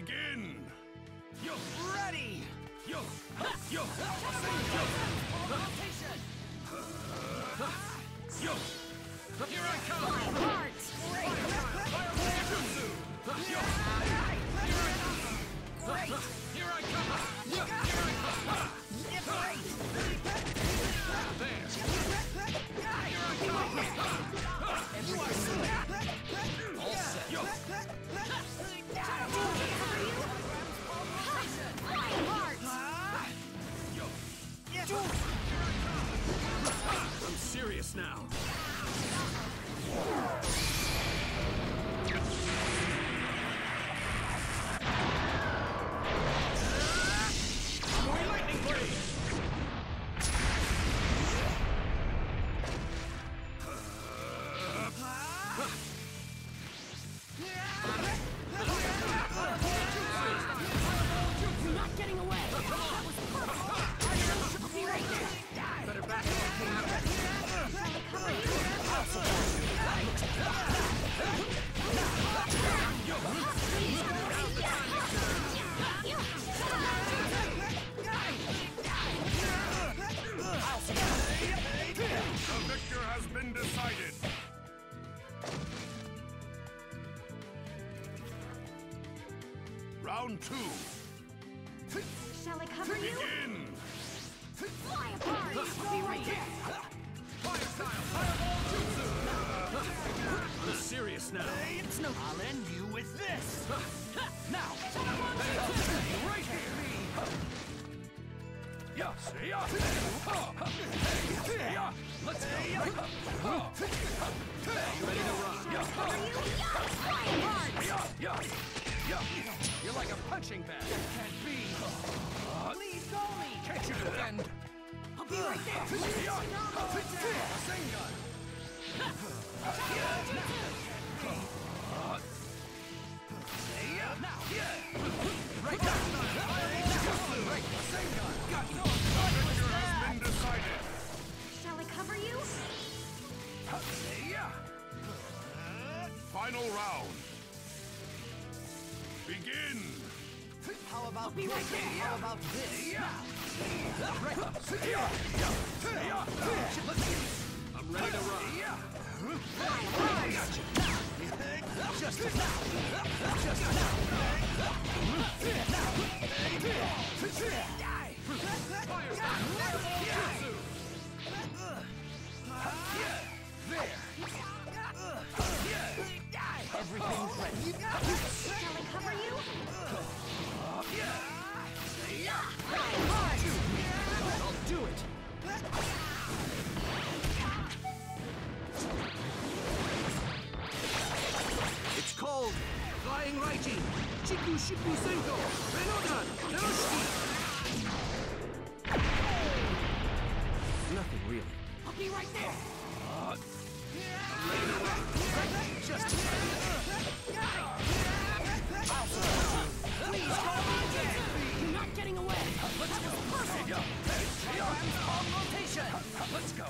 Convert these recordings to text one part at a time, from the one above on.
Begin! Yo! Ready! Yo! Yo! Rotation! Yo! Here I come! Hearts! Fireball Jutsu! Yo! Great! Here I come! Here I come! There! Here I come! You are set! All set! Yo! Yo! I'm serious now. Tomoe Lightning Blade! You're not getting away! That was perfect! Be right there! Better back up. I'll support The victor has been decided. Round 2. Shall I cover you? Begin! Fly apart! Be right there! Fire style! Fireball Jutsu! I'm serious now. It's no... I'll end you with this! Now! Right here! Yeah, see ya! Yeah, let's go! You ready to rock? Cover you? Fly apart! You're like a punching bag. Can't be! Please call me! Can't you defend? I'll be right there! Rasengan! Now! Right now! Right, Rasengan! Got you! The victor has been decided. Shall I cover you? Final round. Begin! How about Be right there! How about this? I'm ready to rock. Just now! Fire style! Jutsu! There! Everything's ready. Shall I cover you? I'll do it! It's called Flying Righty! Chiku Shiku Senko! Renodan! Narushiki! Nothing really. I'll be right there! Just please call me again! You're not getting away! That was perfect! On rotation! Let's go!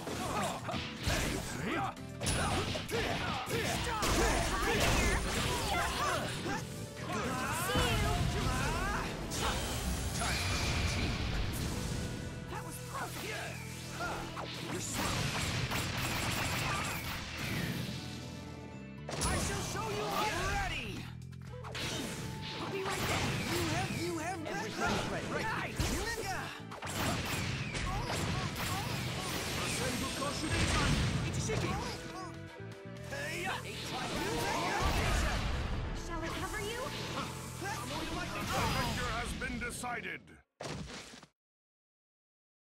That was perfect! You're slow! I shall show you I'm ready! I'll be right there! You have everything's ready. Right! Rasengan Koshudan! Ichishiki! Shall I cover you? The victor has been decided.